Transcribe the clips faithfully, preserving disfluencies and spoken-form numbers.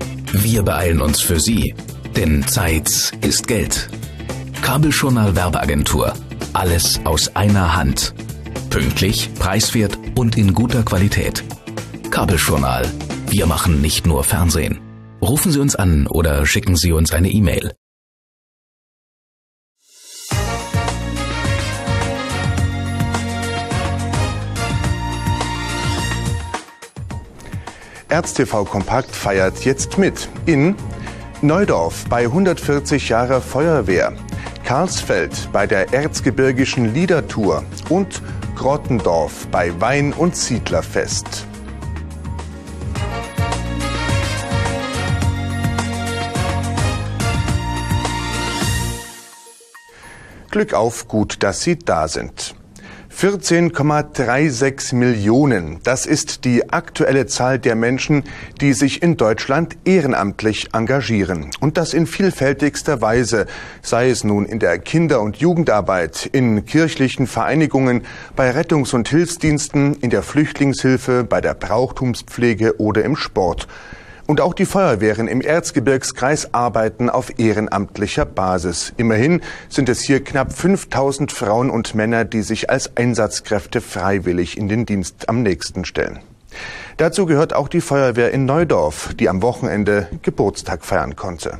Wir beeilen uns für Sie, denn Zeit ist Geld. Kabeljournal Werbeagentur. Alles aus einer Hand. Pünktlich, preiswert und in guter Qualität. Kabeljournal. Wir machen nicht nur Fernsehen. Rufen Sie uns an oder schicken Sie uns eine E-Mail. ErzTV Kompakt feiert jetzt mit in Neudorf bei hundertvierzig Jahre Feuerwehr, Karlsfeld bei der Erzgebirgischen Liedertour und Grottendorf bei Wein- und Siedlerfest. Glück auf, gut, dass Sie da sind. vierzehn Komma sechsunddreißig Millionen, das ist die aktuelle Zahl der Menschen, die sich in Deutschland ehrenamtlich engagieren. Und das in vielfältigster Weise, sei es nun in der Kinder- und Jugendarbeit, in kirchlichen Vereinigungen, bei Rettungs- und Hilfsdiensten, in der Flüchtlingshilfe, bei der Brauchtumspflege oder im Sport. Und auch die Feuerwehren im Erzgebirgskreis arbeiten auf ehrenamtlicher Basis. Immerhin sind es hier knapp fünftausend Frauen und Männer, die sich als Einsatzkräfte freiwillig in den Dienst am nächsten stellen. Dazu gehört auch die Feuerwehr in Neudorf, die am Wochenende Geburtstag feiern konnte.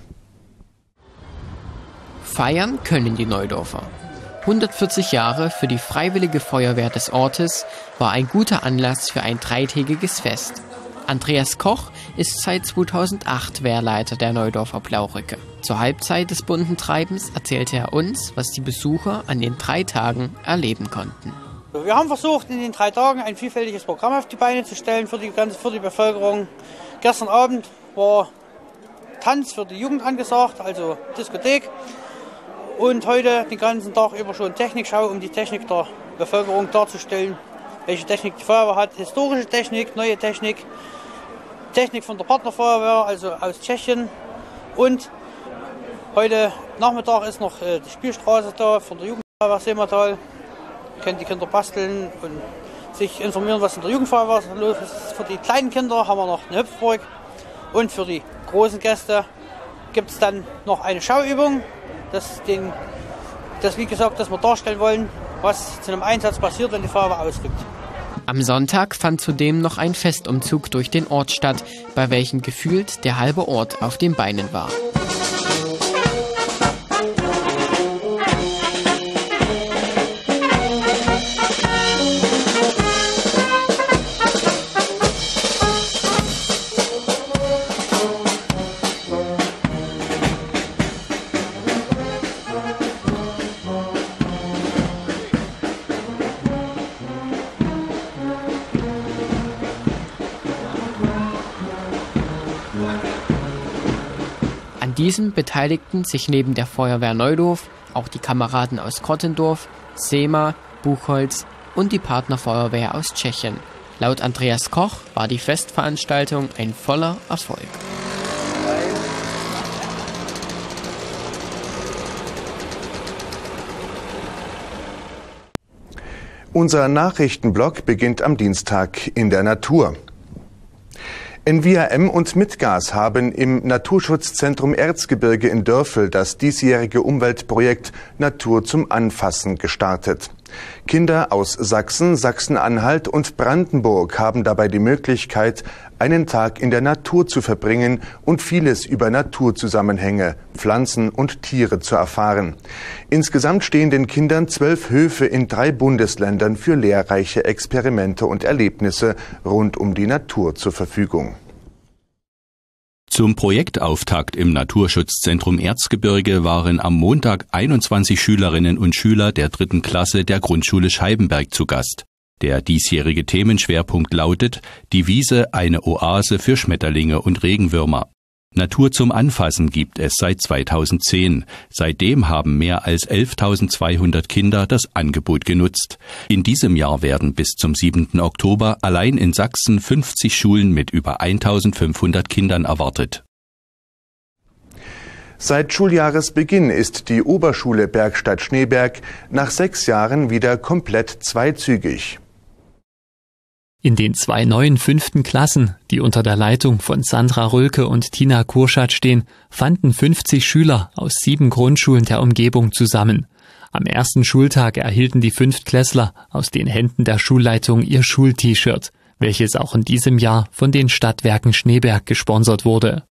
Feiern können die Neudorfer. hundertvierzig Jahre für die Freiwillige Feuerwehr des Ortes war ein guter Anlass für ein dreitägiges Fest. Andreas Koch ist seit zweitausendacht Wehrleiter der Neudorfer Blaubrücke. Zur Halbzeit des bunten Treibens erzählte er uns, was die Besucher an den drei Tagen erleben konnten. Wir haben versucht, in den drei Tagen ein vielfältiges Programm auf die Beine zu stellen für die ganze für die Bevölkerung. Gestern Abend war Tanz für die Jugend angesagt, also Diskothek. Und heute den ganzen Tag über schon Technikschau, um die Technik der Bevölkerung darzustellen. Welche Technik die Feuerwehr hat, historische Technik, neue Technik, Technik von der Partnerfeuerwehr, also aus Tschechien. Und heute Nachmittag ist noch äh, die Spielstraße da von der Jugendfeuerwehr Seematal. Können die Kinder basteln und sich informieren, was in der Jugendfeuerwehr los ist. Für die kleinen Kinder haben wir noch eine Hüpfburg. Und für die großen Gäste gibt es dann noch eine Schauübung, das, den, das wie gesagt, dass wir darstellen wollen, was zu einem Einsatz passiert, wenn die Feuerwehr ausrückt. Am Sonntag fand zudem noch ein Festumzug durch den Ort statt, bei welchem gefühlt der halbe Ort auf den Beinen war. An diesem beteiligten sich neben der Feuerwehr Neudorf auch die Kameraden aus Grottendorf, Seema, Buchholz und die Partnerfeuerwehr aus Tschechien. Laut Andreas Koch war die Festveranstaltung ein voller Erfolg. Unser Nachrichtenblock beginnt am Dienstag in der Natur. N V A M und Mitgas haben im Naturschutzzentrum Erzgebirge in Dörfel das diesjährige Umweltprojekt Natur zum Anfassen gestartet. Kinder aus Sachsen, Sachsen-Anhalt und Brandenburg haben dabei die Möglichkeit, einen Tag in der Natur zu verbringen und vieles über Naturzusammenhänge, Pflanzen und Tiere zu erfahren. Insgesamt stehen den Kindern zwölf Höfe in drei Bundesländern für lehrreiche Experimente und Erlebnisse rund um die Natur zur Verfügung. Zum Projektauftakt im Naturschutzzentrum Erzgebirge waren am Montag einundzwanzig Schülerinnen und Schüler der dritten Klasse der Grundschule Scheibenberg zu Gast. Der diesjährige Themenschwerpunkt lautet: Die Wiese, eine Oase für Schmetterlinge und Regenwürmer. Natur zum Anfassen gibt es seit zweitausendzehn. Seitdem haben mehr als elftausendzweihundert Kinder das Angebot genutzt. In diesem Jahr werden bis zum siebten Oktober allein in Sachsen fünfzig Schulen mit über eintausendfünfhundert Kindern erwartet. Seit Schuljahresbeginn ist die Oberschule Bergstadt-Schneeberg nach sechs Jahren wieder komplett zweizügig. In den zwei neuen fünften Klassen, die unter der Leitung von Sandra Rölke und Tina Kurschat stehen, fanden fünfzig Schüler aus sieben Grundschulen der Umgebung zusammen. Am ersten Schultag erhielten die Fünftklässler aus den Händen der Schulleitung ihr Schul-T-Shirt, welches auch in diesem Jahr von den Stadtwerken Schneeberg gesponsert wurde.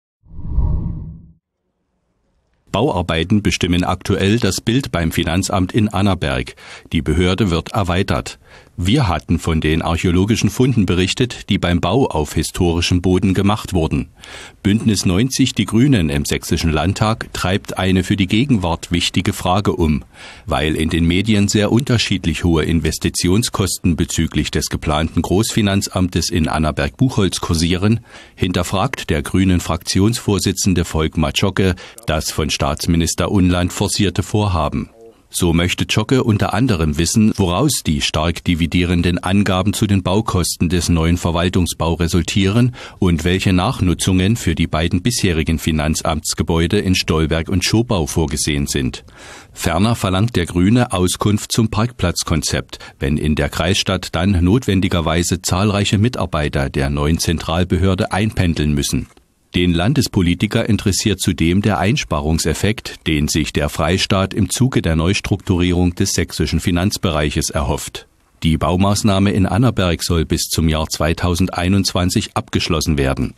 Bauarbeiten bestimmen aktuell das Bild beim Finanzamt in Annaberg. Die Behörde wird erweitert. Wir hatten von den archäologischen Funden berichtet, die beim Bau auf historischem Boden gemacht wurden. Bündnis neunzig, die Grünen im Sächsischen Landtag, treibt eine für die Gegenwart wichtige Frage um. Weil in den Medien sehr unterschiedlich hohe Investitionskosten bezüglich des geplanten Großfinanzamtes in Annaberg-Buchholz kursieren, hinterfragt der grünen Fraktionsvorsitzende Volkmar Zschocke das von Staatsminister Unland forcierte Vorhaben. So möchte Zschocke unter anderem wissen, woraus die stark dividierenden Angaben zu den Baukosten des neuen Verwaltungsbau resultieren und welche Nachnutzungen für die beiden bisherigen Finanzamtsgebäude in Stolberg und Schobau vorgesehen sind. Ferner verlangt der Grüne Auskunft zum Parkplatzkonzept, wenn in der Kreisstadt dann notwendigerweise zahlreiche Mitarbeiter der neuen Zentralbehörde einpendeln müssen. Den Landespolitiker interessiert zudem der Einsparungseffekt, den sich der Freistaat im Zuge der Neustrukturierung des sächsischen Finanzbereiches erhofft. Die Baumaßnahme in Annaberg soll bis zum Jahr zweitausendeinundzwanzig abgeschlossen werden.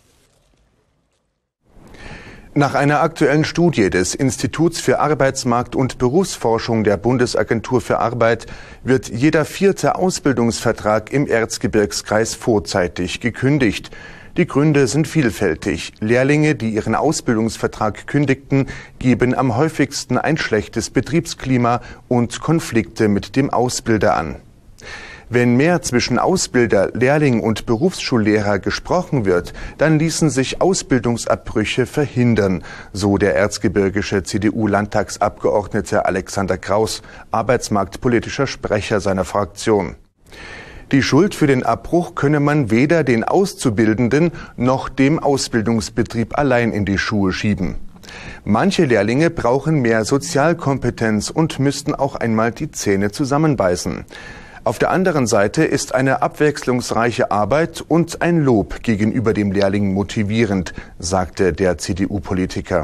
Nach einer aktuellen Studie des Instituts für Arbeitsmarkt- und Berufsforschung der Bundesagentur für Arbeit wird jeder vierte Ausbildungsvertrag im Erzgebirgskreis vorzeitig gekündigt. Die Gründe sind vielfältig. Lehrlinge, die ihren Ausbildungsvertrag kündigten, geben am häufigsten ein schlechtes Betriebsklima und Konflikte mit dem Ausbilder an. Wenn mehr zwischen Ausbilder, Lehrling und Berufsschullehrer gesprochen wird, dann ließen sich Ausbildungsabbrüche verhindern, so der erzgebirgische C D U-Landtagsabgeordnete Alexander Kraus, arbeitsmarktpolitischer Sprecher seiner Fraktion. Die Schuld für den Abbruch könne man weder den Auszubildenden noch dem Ausbildungsbetrieb allein in die Schuhe schieben. Manche Lehrlinge brauchen mehr Sozialkompetenz und müssten auch einmal die Zähne zusammenbeißen. Auf der anderen Seite ist eine abwechslungsreiche Arbeit und ein Lob gegenüber dem Lehrling motivierend, sagte der C D U-Politiker.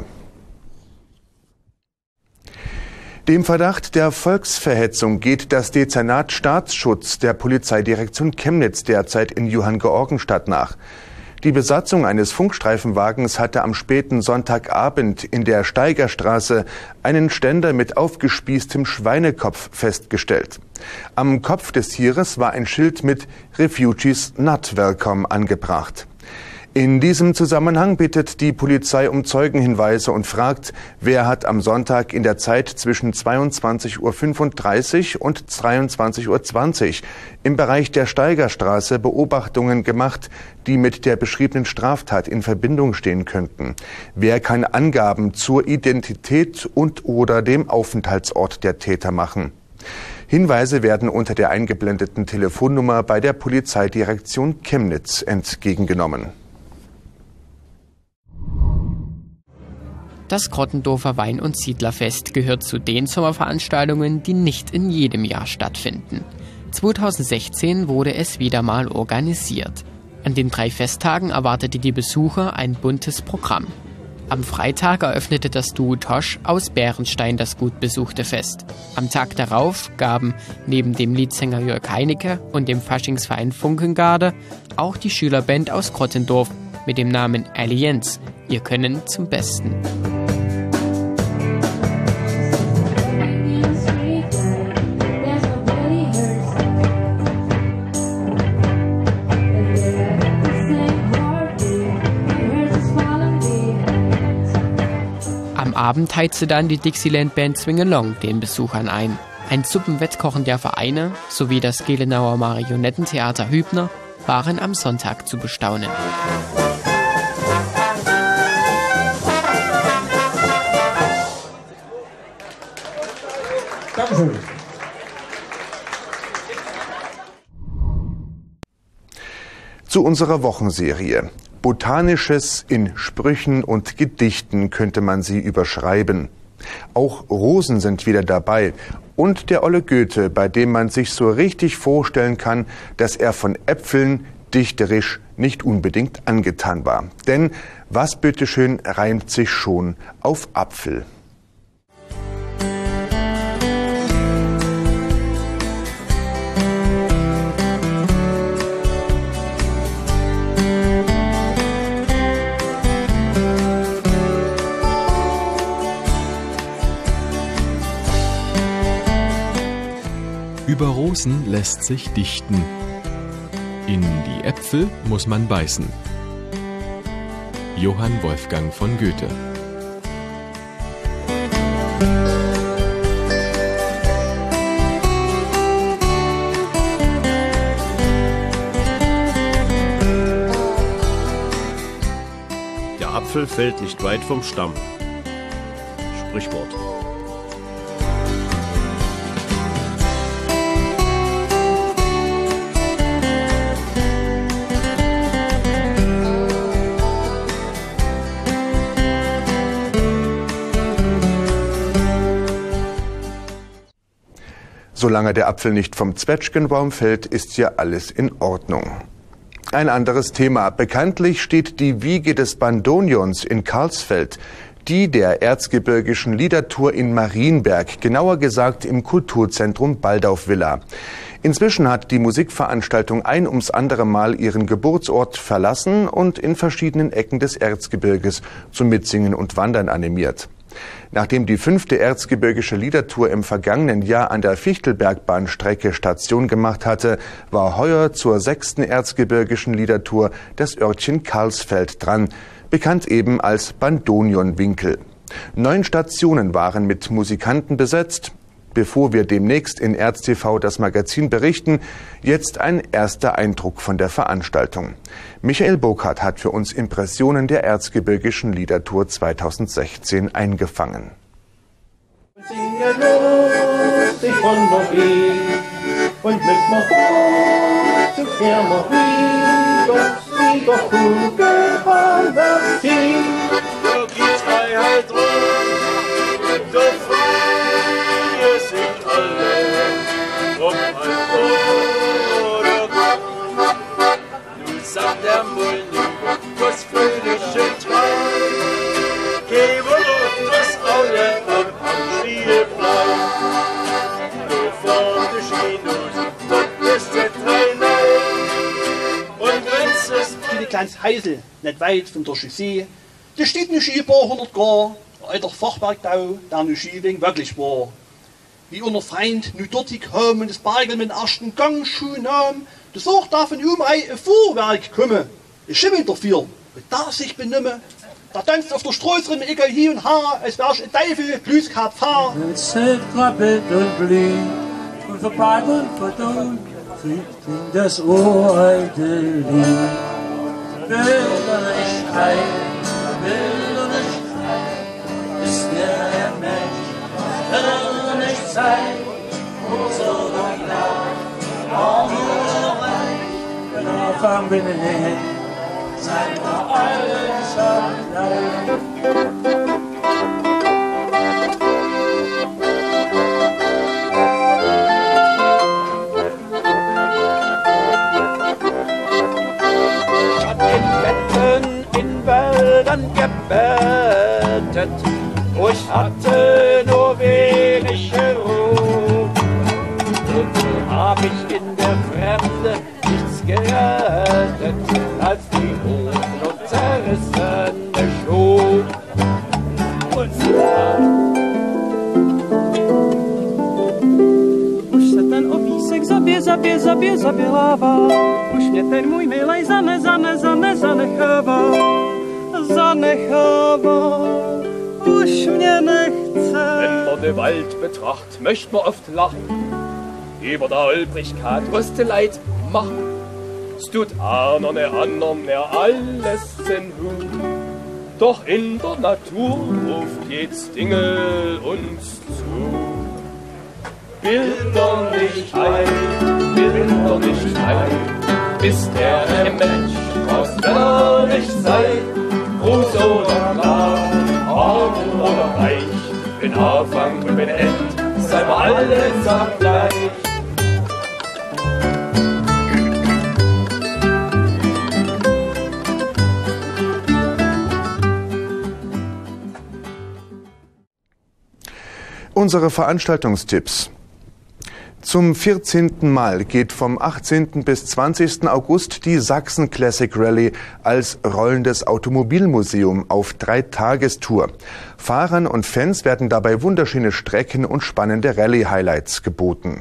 Dem Verdacht der Volksverhetzung geht das Dezernat Staatsschutz der Polizeidirektion Chemnitz derzeit in Johanngeorgenstadt nach. Die Besatzung eines Funkstreifenwagens hatte am späten Sonntagabend in der Steigerstraße einen Ständer mit aufgespießtem Schweinekopf festgestellt. Am Kopf des Tieres war ein Schild mit Refugees not welcome angebracht. In diesem Zusammenhang bittet die Polizei um Zeugenhinweise und fragt, wer hat am Sonntag in der Zeit zwischen zweiundzwanzig Uhr fünfunddreißig und zweiundzwanzig Uhr zwanzig im Bereich der Steigerstraße Beobachtungen gemacht, die mit der beschriebenen Straftat in Verbindung stehen könnten. Wer kann Angaben zur Identität und oder dem Aufenthaltsort der Täter machen? Hinweise werden unter der eingeblendeten Telefonnummer bei der Polizeidirektion Chemnitz entgegengenommen. Das Krottendorfer Wein- und Siedlerfest gehört zu den Sommerveranstaltungen, die nicht in jedem Jahr stattfinden. zweitausendsechzehn wurde es wieder mal organisiert. An den drei Festtagen erwartete die Besucher ein buntes Programm. Am Freitag eröffnete das Duo Tosch aus Bärenstein das gut besuchte Fest. Am Tag darauf gaben neben dem Liedsänger Jörg Heinecke und dem Faschingsverein Funkengarde auch die Schülerband aus Krottendorf mit dem Namen Allianz ihr Können zum Besten. Am Abend heizte dann die Dixieland-Band Swing Along den Besuchern ein. Ein Suppenwettkochen der Vereine sowie das Gelenauer Marionettentheater Hübner waren am Sonntag zu bestaunen. Dankeschön. Zu unserer Wochenserie. Botanisches in Sprüchen und Gedichten könnte man sie überschreiben. Auch Rosen sind wieder dabei. und der Olle Goethe, bei dem man sich so richtig vorstellen kann, dass er von Äpfeln dichterisch nicht unbedingt angetan war. Denn was bitteschön reimt sich schon auf Apfel? Über Rosen lässt sich dichten. In die Äpfel muss man beißen. Johann Wolfgang von Goethe. Der Apfel fällt nicht weit vom Stamm. Sprichwort. Solange der Apfel nicht vom Zwetschgenbaum fällt, ist ja alles in Ordnung. Ein anderes Thema. Bekanntlich steht die Wiege des Bandoneons in Karlsfeld, die der erzgebirgischen Liedertour in Marienberg, genauer gesagt im Kulturzentrum Baldaufvilla. Inzwischen hat die Musikveranstaltung ein ums andere Mal ihren Geburtsort verlassen und in verschiedenen Ecken des Erzgebirges zum Mitsingen und Wandern animiert. Nachdem die fünfte erzgebirgische Liedertour im vergangenen Jahr an der Fichtelbergbahnstrecke Station gemacht hatte, war heuer zur sechsten erzgebirgischen Liedertour das Örtchen Karlsfeld dran, bekannt eben als Bandoneonwinkel. Neun Stationen waren mit Musikanten besetzt. Bevor wir demnächst in ErzTV das Magazin berichten, jetzt ein erster Eindruck von der Veranstaltung. Michael Burkhardt hat für uns Impressionen der erzgebirgischen Liedertour zweitausendsechzehn eingefangen. Singe lustig von Marie und mit Marie zu Herr Marie, doch wie doch gut gefahren wird sie. Doch die Freiheit ruht, doch freue sich alle, ob ein oder Gott. Nun sagt der Mulden, das fröhliche Traum, geh wohl auf das Auge am Spielplan. Nur vor der Schienus, dort ist der Trainer. Und wenn's ist wie die kleine Heisel, nicht weit von der Chaussee, da steht ein Skipar hundert Grad, ein alter Fachwerkbau, der nu Skiwing wirklich war. Wie unser Feind nu dort kommen und das Bergel mit dem ersten Gang schon nahm, da sagt davon um ein Fuhrwerk komme. Ich schimmel dafür, und da sich benimme, da tanzt auf der Straße rum, egal hier und her, als wär's ein Teufel, plus kein Pfarr. Es zählt krabbelt und blüht, und vorbei und verdammt, fliegt in das uralte Lied. Will er nicht heim, will er nicht heim, ist der Mensch, will er nicht sein, muss er doch nach, auch nur rein, wenn er vom Binnen hin, seid doch alles allein. Gebettet, ich hatte nur wenig Ruhe. Und so hab ich in der Fremde nichts gerettet, als die Hosen und zerrissene Schuhe. Und už se ten opísek zabě, zabě, zabě, zabělává, už mě ten můj milej zane, zane, zane, zanechává. Zanechává, už mě nechce. Wenn man den Wald betracht, möcht man oft lachen. Über der Olbrigkeit, was dir leid macht. Es tut einer ne anderen mehr alles in Hut. Doch in der Natur ruft jedes Dingel uns zu. Bilder nicht ein, Bilder nicht ein, ist der Mensch, was wenn er nicht sei. Groß oder klein, arm oder reich, bin Anfang und bin End, sei bei allen Sachen gleich. Unsere Veranstaltungstipps. Zum vierzehnten Mal geht vom achtzehnten bis zwanzigsten August die Sachsen Classic Rallye als rollendes Automobilmuseum auf Dreitagestour. Fahrern und Fans werden dabei wunderschöne Strecken und spannende Rallye-Highlights geboten.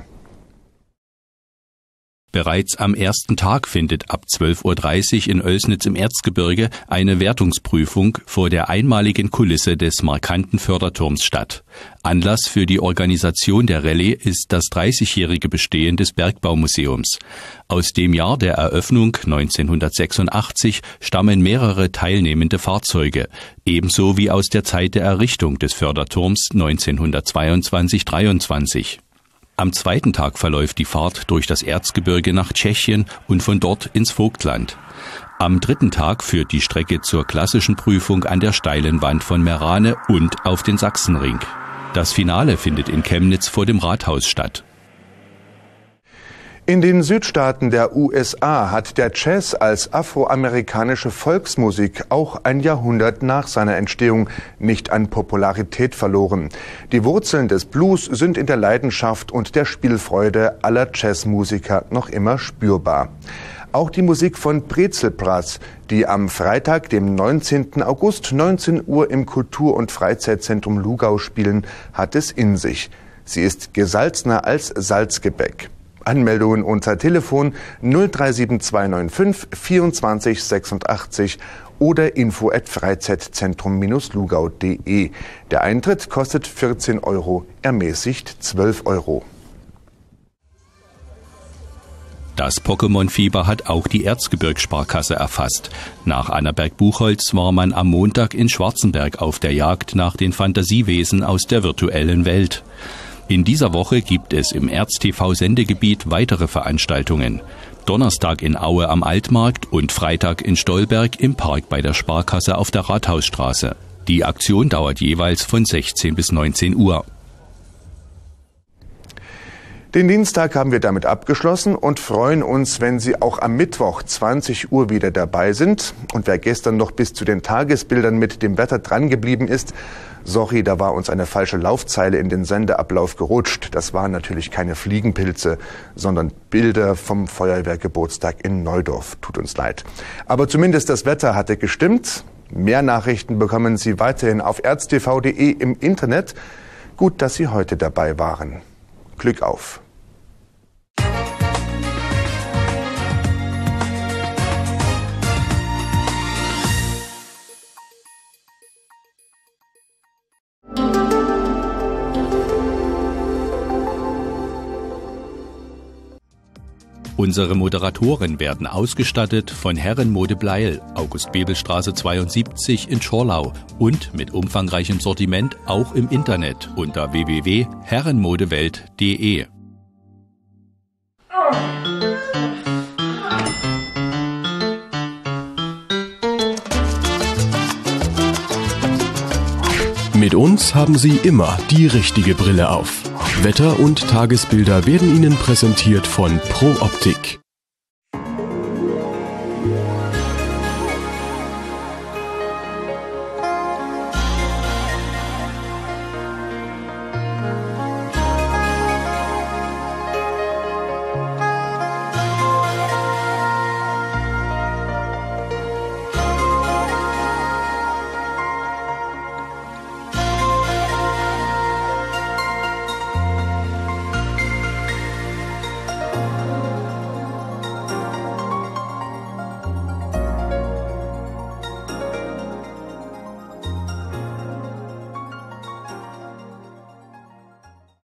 Bereits am ersten Tag findet ab zwölf Uhr dreißig in Oelsnitz im Erzgebirge eine Wertungsprüfung vor der einmaligen Kulisse des markanten Förderturms statt. Anlass für die Organisation der Rallye ist das dreißigjährige Bestehen des Bergbaumuseums. Aus dem Jahr der Eröffnung neunzehnhundertsechsundachtzig stammen mehrere teilnehmende Fahrzeuge, ebenso wie aus der Zeit der Errichtung des Förderturms neunzehnhundertzweiundzwanzig dreiundzwanzig. Am zweiten Tag verläuft die Fahrt durch das Erzgebirge nach Tschechien und von dort ins Vogtland. Am dritten Tag führt die Strecke zur klassischen Prüfung an der steilen Wand von Merane und auf den Sachsenring. Das Finale findet in Chemnitz vor dem Rathaus statt. In den Südstaaten der U S A hat der Jazz als afroamerikanische Volksmusik auch ein Jahrhundert nach seiner Entstehung nicht an Popularität verloren. Die Wurzeln des Blues sind in der Leidenschaft und der Spielfreude aller Jazzmusiker noch immer spürbar. Auch die Musik von Brezelbrass, die am Freitag, dem neunzehnten August, neunzehn Uhr im Kultur- und Freizeitzentrum Lugau spielen, hat es in sich. Sie ist gesalzener als Salzgebäck. Anmeldungen unter Telefon null drei sieben zwei neun fünf vierundzwanzig sechsundachtzig oder info at freizeitzentrum lugau punkt de. Der Eintritt kostet vierzehn Euro, ermäßigt zwölf Euro. Das Pokémon-Fieber hat auch die Erzgebirgssparkasse erfasst. Nach Annaberg-Buchholz war man am Montag in Schwarzenberg auf der Jagd nach den Fantasiewesen aus der virtuellen Welt. In dieser Woche gibt es im Erz-T V-Sendegebiet weitere Veranstaltungen. Donnerstag in Aue am Altmarkt und Freitag in Stolberg im Park bei der Sparkasse auf der Rathausstraße. Die Aktion dauert jeweils von sechzehn bis neunzehn Uhr. Den Dienstag haben wir damit abgeschlossen und freuen uns, wenn Sie auch am Mittwoch zwanzig Uhr wieder dabei sind. Und wer gestern noch bis zu den Tagesbildern mit dem Wetter drangeblieben ist, sorry, da war uns eine falsche Laufzeile in den Sendeablauf gerutscht. Das waren natürlich keine Fliegenpilze, sondern Bilder vom Feuerwehrgeburtstag in Neudorf. Tut uns leid. Aber zumindest das Wetter hatte gestimmt. Mehr Nachrichten bekommen Sie weiterhin auf erztv punkt de im Internet. Gut, dass Sie heute dabei waren. Glück auf! Unsere Moderatoren werden ausgestattet von Herrenmode Bleil, August-Bebel-Straße zweiundsiebzig in Schorlau und mit umfangreichem Sortiment auch im Internet unter w w w punkt herrenmodewelt punkt de. Mit uns haben Sie immer die richtige Brille auf. Wetter- und Tagesbilder werden Ihnen präsentiert von Pro Optik.